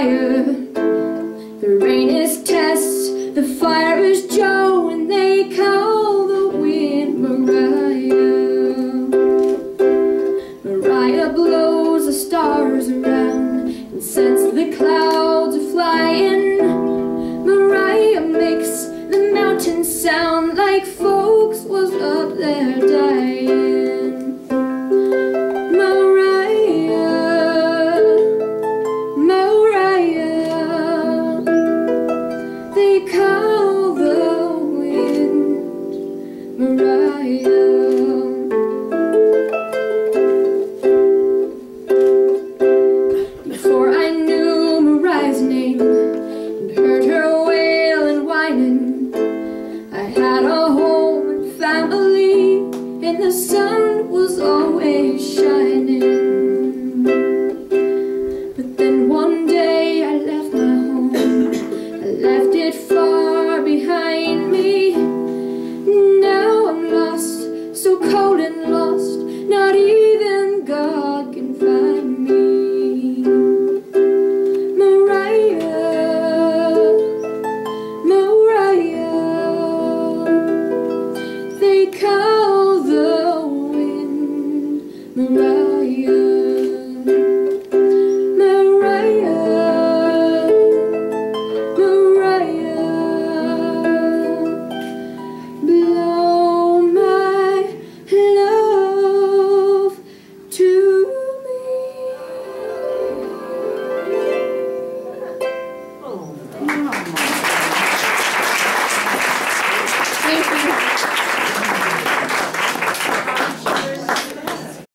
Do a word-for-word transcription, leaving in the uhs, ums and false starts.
Mariah. The rain is Tess, the fire is Joe, and they call the wind Mariah. Mariah blows the stars around and sets the clouds a-flying. Mariah makes the mountains sound like folks was up there dying. Mariah, Mariah, they call the wind Mariah. Before I knew Mariah's name and heard her wail and whining, I had a home and family, and the sun was always shining. But then one day I left my home, I left it far behind me. Now I'm lost, so cold and lost, not even God can find me. Mariah, Mariah, they call the wind Mariah. Mariah, Mariah, blow my love to me. Oh. Thank you.